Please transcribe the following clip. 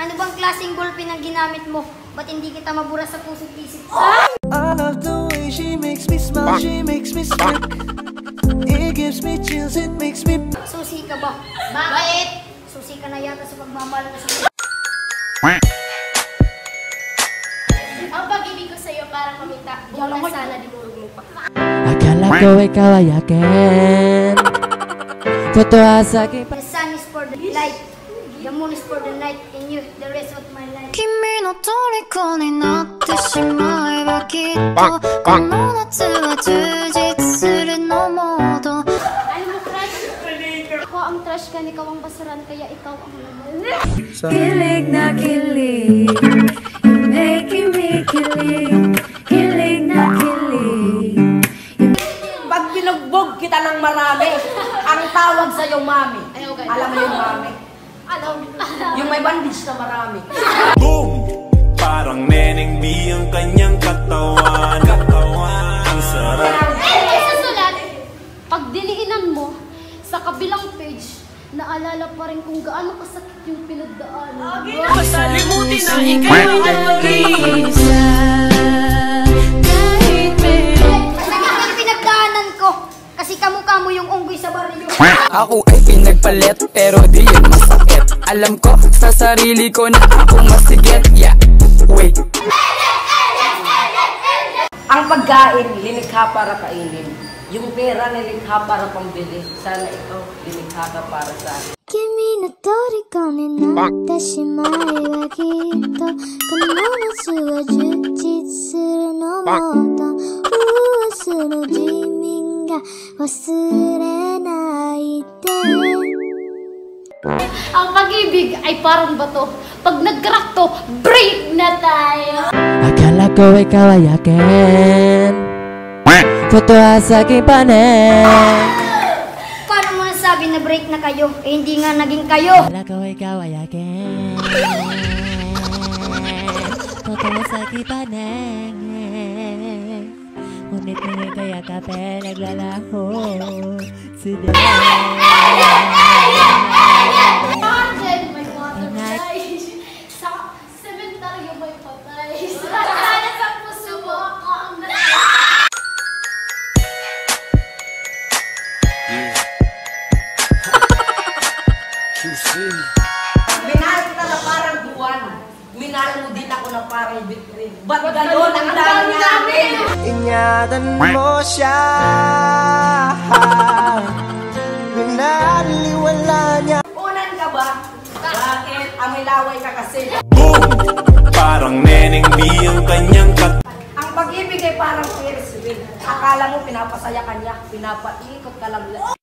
Ano bang klaseng ballpen ang ginamit mo? Ba't hindi kita mabura sa puso't isip? I love the way she makes me smile, she makes me smirk. It gives me chills, it makes me... Susi ka ba? Bakit? Susi ka na yata sa pagmamahal ko sa... Ang pag-ibig ko sa'yo para kumita. Wala sana dinurog mo pa. Akala ko ikaw ay akin. Totoo sa akin. The sun is for the light, the moon is for the night, and you, the rest of my life. 君の虜になってしまえばきっとこの夏は充実するのモード Alam mo, crush? Ako ang trash ka, ikaw ang basuran, kaya ikaw ang laman. Kilig na kilig, you're making me kilig. Kilig na kilig. Pag binugbog kita ng marami, ang tawag sa'yo mami. Alam mo yung mami? Ano? Yung may bandage na marami. Boom! Parang Neneng B ang kanyang katawan. Ang sarap. Sa sulat, pag diniinan mo, sa kabilang page, naalala pa rin kung gaano kasakit yung pinagdaanan. Masalimutin na ikaw ang mag-iisa. Masakit yung pinagdaanan ko, kasi kamukha mo yung unggoy sa baril. Ako ay pinagpalit pero di yun masakit. Alam ko sa sarili ko na ako masigit. Yeah, wait. Ang pagkain, linikha para kainin. Yung pera, nilikha para pambili. Sana ikaw, linikha ka para sa akin. 君の虜になってしまえばきっとこの夏は充実するのもっと明日の自民が忘れないで Ang pag-ibig ay parang bato. Pag nag-crack to, break na tayo! Akala ko ikaw ay akin. Totoo sa aking panin. Paano mo nasabi na break na kayo? Eh hindi nga naging kayo. Akala ko ikaw ay akin. Totoo sa aking panin. Ngunit ngayon kaya kape naglalaho. Sila. Arjen, may patay. Sa sementaryo may patay. Sana sa puso mo ako ang Minahal kita na parang buwan. Minahal mo din ako na parang bitrin. Ba't gano'n ang dami namin? Ingatan mo siya. Pinaliwala niya. Unan ka ba? Bakit? Amoy laway ka kasi. Boom! Parang Neneng B ang kanyang Ang pag-ibig ay parang Ferris wheel. Akala mo pinapasaya ka niya, pinapaikot ka lang.